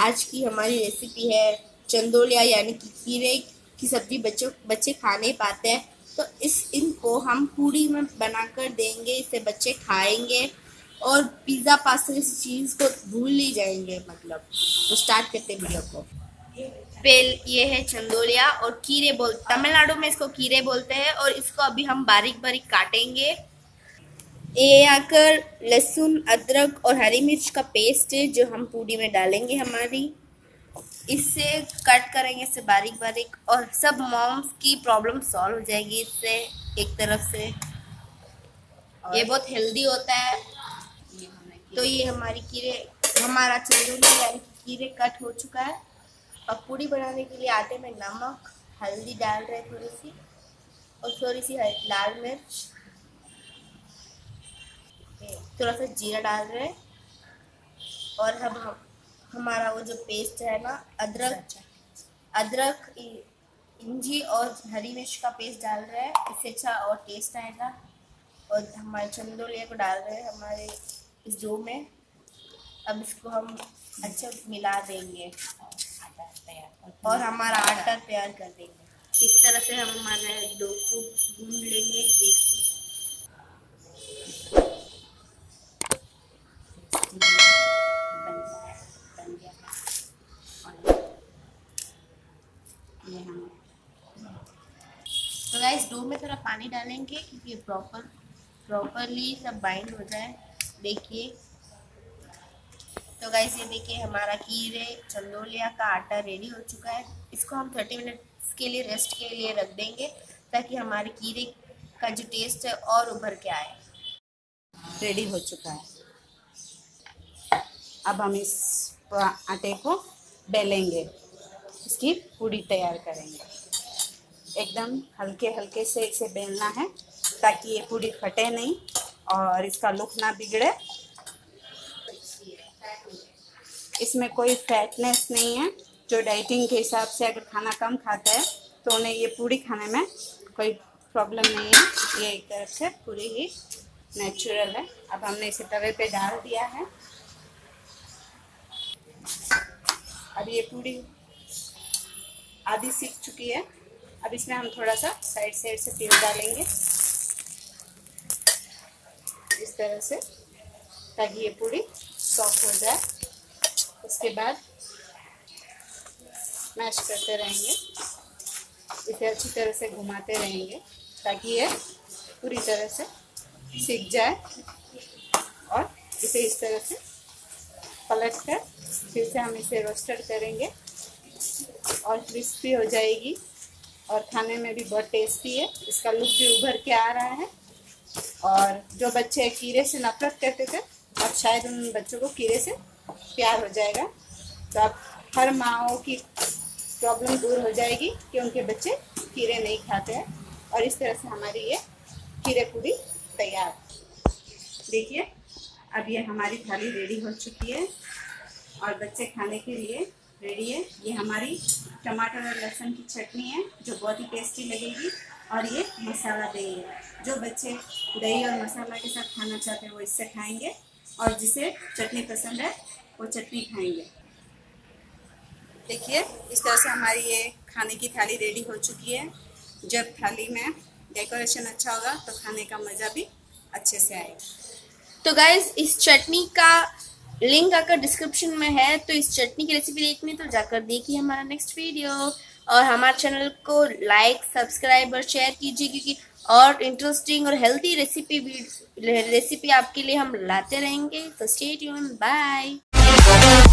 आज की हमारी रेसिपी है चंदोलिया यानी कि खीरे की सब्जी। बच्चे खा नहीं पाते हैं, तो इनको हम पूड़ी में बनाकर देंगे, इसे बच्चे खाएंगे और पिज़्ज़ा पास्ता जैसी चीज़ को भूल ही जाएंगे। मतलब तो स्टार्ट करते वीडियो को। ये है चंदोलिया और तमिलनाडु में इसको कीरे बोलते हैं और इसको अभी हम बारीक बारीक काटेंगे। ये आकर लहसुन, अदरक और हरी मिर्च का पेस्ट है जो हम पूड़ी में डालेंगे हमारी। इससे कट करेंगे इससे बारीक बारीक और सब मॉम्स की प्रॉब्लम सॉल्व हो जाएगी इससे एक तरफ से। ये बहुत हेल्दी होता है। तो ये हमारा चंदोलिया यानी कीरे कट हो चुका है। अब पूड़ी बनाने के लिए आटे में नमक, हल्दी डाल रहे हैं थोड़ी सी और थोड़ी सी लाल मिर्च, थोड़ा सा जीरा डाल रहे हैं और हम हमारा वो जो पेस्ट है ना, अदरक इंजी और हरी मिर्च का पेस्ट डाल रहे हैं, इससे अच्छा और टेस्ट आएगा। और हमारे चंदोलिया को डाल रहे हैं हमारे इस डो में। अब इसको हम अच्छे मिला देंगे और हमारा आटा तैयार कर देंगे। इस तरह से हम हमारे डो को गूंद लेंगे। देखिए तो गाइस डो में थोड़ा पानी डालेंगे क्योंकि प्रॉपरली सब बाइंड हो जाए। देखिए तो गाइस ये देखिए हमारा कीरे चंदोलिया का आटा रेडी हो चुका है। इसको हम 30 मिनट्स के लिए रेस्ट के लिए रख देंगे ताकि हमारे कीरे का जो टेस्ट है और उभर के आए। रेडी हो चुका है। अब हम इस आटे को बेलेंगे, इसकी पूड़ी तैयार करेंगे। एकदम हल्के हल्के से इसे बेलना है ताकि ये पूड़ी फटे नहीं और इसका लुक ना बिगड़े। इसमें कोई फैटनेस नहीं है। जो डाइटिंग के हिसाब से अगर खाना कम खाता है तो उन्हें ये पूड़ी खाने में कोई प्रॉब्लम नहीं है। ये एक तरफ से पूरी ही नेचुरल है। अब हमने इसे तवे पे डाल दिया है। अब ये पूड़ी आधी सीख चुकी है। अब इसमें हम थोड़ा सा साइड से तेल डालेंगे इस तरह से ताकि ये पूड़ी सॉफ्ट हो जाए। उसके बाद मैश करते रहेंगे, इसे अच्छी तरह से घुमाते रहेंगे ताकि ये पूरी तरह से सीख जाए। और इसे इस तरह से पलट कर फिर से हम इसे रोस्टेड करेंगे और क्रिस्पी हो जाएगी और खाने में भी बहुत टेस्टी है। इसका लुक भी उभर के आ रहा है। और जो बच्चे कीरे से नफरत करते थे अब शायद उन बच्चों को कीरे से प्यार हो जाएगा। तो अब हर माँओं की प्रॉब्लम दूर हो जाएगी कि उनके बच्चे कीरे नहीं खाते हैं। और इस तरह से हमारी ये कीरे पूड़ी तैयार। देखिए अब ये हमारी थाली रेडी हो चुकी है और बच्चे खाने के लिए रेडी है। ये हमारी टमाटर और लहसुन की चटनी है जो बहुत ही टेस्टी लगेगी। और ये मसाला दही है। जो बच्चे दही और मसाला के साथ खाना चाहते हैं वो इससे खाएंगे और जिसे चटनी पसंद है वो चटनी खाएंगे। देखिए इस तरह से हमारी ये खाने की थाली रेडी हो चुकी है। जब थाली में डेकोरेशन अच्छा होगा तो खाने का मज़ा भी अच्छे से आएगा। तो गाइज इस चटनी का लिंक आकर डिस्क्रिप्शन में है, तो इस चटनी की रेसिपी देखनी तो जाकर देखिए हमारा नेक्स्ट वीडियो। और हमारे चैनल को लाइक, सब्सक्राइब और शेयर कीजिए क्योंकि और इंटरेस्टिंग और हेल्दी रेसिपी आपके लिए हम लाते रहेंगे। तो स्टे ट्यून्ड, बाय।